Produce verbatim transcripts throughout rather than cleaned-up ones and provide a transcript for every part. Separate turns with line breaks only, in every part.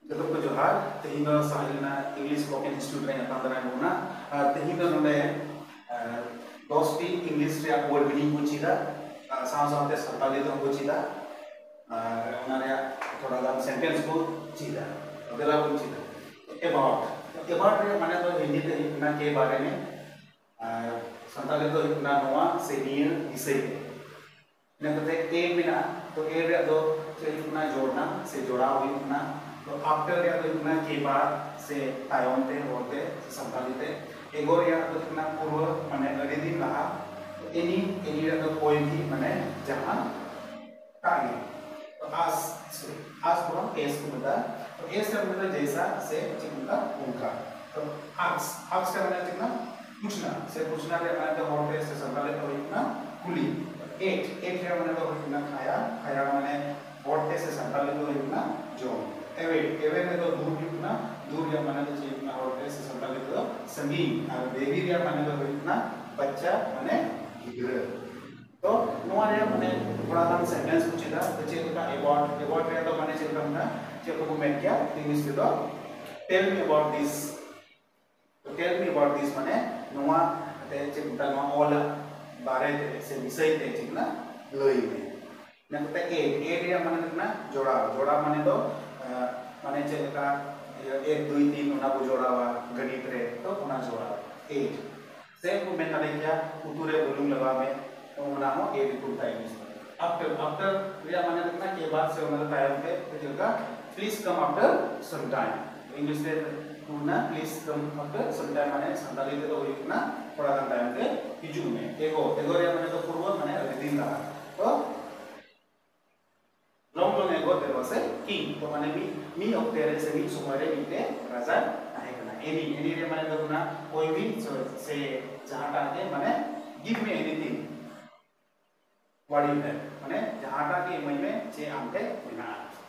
जब को जोहार तेहिं दो साहिलना इंग्लिश स्पोकन इंस्टीट्यूट रे नाम दरा बोना तेहिं दो नोडे दस टी इंग्लिश रे वर्ड मीनिंग को चीदा साव सावते संताली तो को चीदा ओना रे थोड़ा गान सेंटेंस को चीदा अगला को चीदा अबाउट अबाउट रे माने तो हिंदी ते ना के बारे में संताली तो ना नोआ से नियर विषय ने कते ए बिना तो ए रे दो से ना जोड़ना से जोड़ा हुई ना तो आफ्टर या तो इतना के बाद से तायों ते होते संताली ते एगोर या तो इतना पूर्व माने अरे दिन रहा तो एनी एनी या तो कोई भी माने जहाँ कागे तो आज सॉरी आज को हम एस को बता तो एस का मतलब जैसा से चिकना उनका तो आज आज का मतलब चिकना पूछना से पूछना रे माने तो होते से संताली तो इतना कुली एट एट रे माने तो इतना खाया खाया माने होते से संताली तो इतना जो एवे एवे में तो दूर इतना दूर या माने तो इतना होते से संताली तो संगीन और बेबी या माने तो इतना बच्चा माने गिद्र तो नोआ रे माने थोड़ा हम सेंटेंस पूछे था तो चेक का अबाउट अबाउट रे तो माने चेक करना चेक को मैं क्या इंग्लिश में तो टेल मी अबाउट दिस तो टेल मी अबाउट दिस माने नोआ ते चेक का नोआ ऑल बारे से विषय ते चेक ना लई में ना तो ए ए रे माने ना जोड़ा जोड़ा माने तो माने चेका एक दो तीन उना को जोड़ावा गणित रे तो उना जोड़ा एट से को मैं करे क्या उतुरे बोलूं लगा में तो उना हो एट को टाइम आफ्टर आफ्टर रे माने कितना के बाद से उना टाइम पे तो चेका please come after some time English में उना please come after some time माने संताली तो इतना थोड़ा टाइम पे हिजू में एगो एगो रे माने तो पूर्व माने दिन रहा तो long long ago there was a king तो माने मी मी ऑक्टेरे से मी सुमारे मीटे राजा आहे कना एनी एनी रे माने तो ना कोई भी से जहां टाके माने give me anything what you have माने जहां टाके मई में जे आमते बिना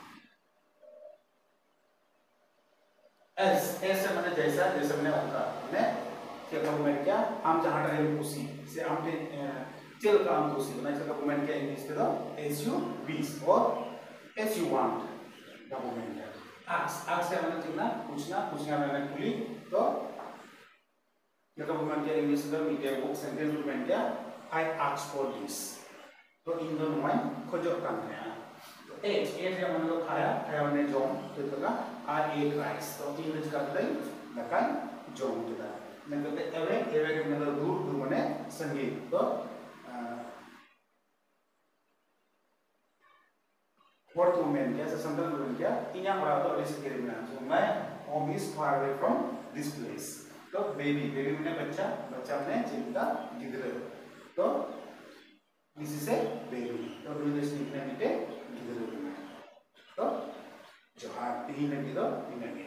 एस एस से माने जैसा जैसे मैंने कहा माने क्या कहूं मैं क्या हम जहां टाके खुशी से आमते चल काम खुशी माने इसका कमेंट क्या इंग्लिश में तो एस यू बीस और as you want document ask ask से मतलब चिकना पूछना पूछना मैंने खुली तो ये डॉक्यूमेंट क्या इंग्लिश में मीडिया बुक सेंटेंस डॉक्यूमेंट क्या I asked for this तो इन दोनों में खोजो करना है तो एट एट या मतलब खाया खाया मैंने जोम तो इसका I ate rice तो इंग्लिश का मतलब लकान जोम तो था मैं कहते एवे एवे के मतलब दूर दूर मैंने संगीत तो What to mean? Yes, sometimes we will get. Inya orang tu ada sekali mana. So my home is far away from this place. तो baby, baby मैंने बच्चा, बच्चा मैंने चिंता गिद्र. तो this is a baby. तो दूसरे से निकलने मिटे गिद्र. तो जो हाथ तीन लगी तो तीन लगी.